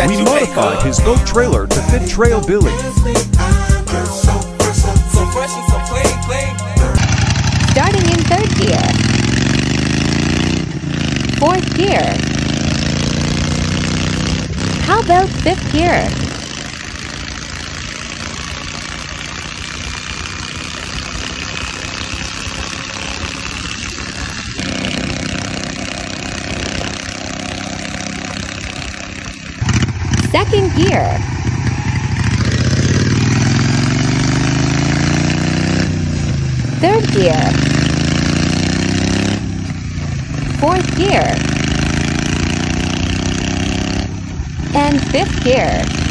We modified his boat trailer to fit Trail Billy. Starting in third gear, fourth gear. How about fifth gear? Second gear. Third gear. Fourth gear. And fifth gear.